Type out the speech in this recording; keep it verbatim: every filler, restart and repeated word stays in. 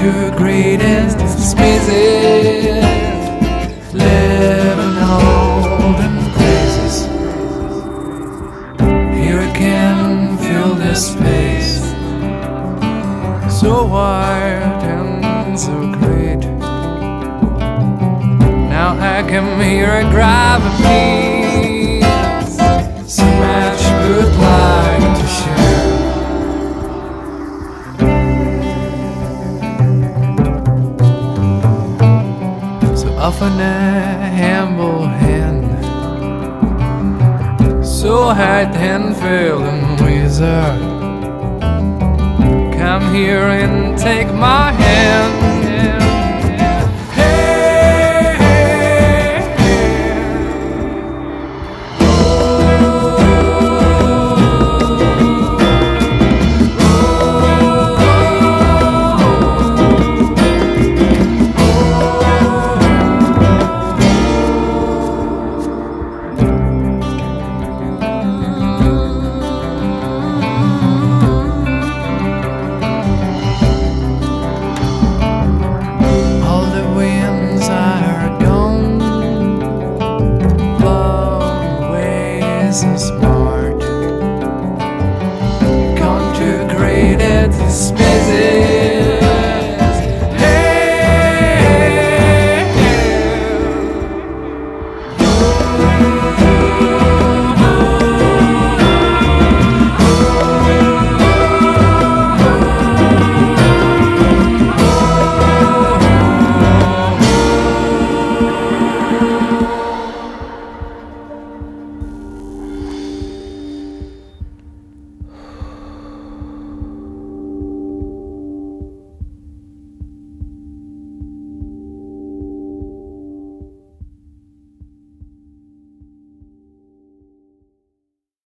to greatest spaces, living old and places. Here I can feel this space, so wide and so great. Now I can hear it gravity, so much good light to share. So often a humble hand, so hard and feeling wizard, come here and take my hand. So smart, come to great spaces.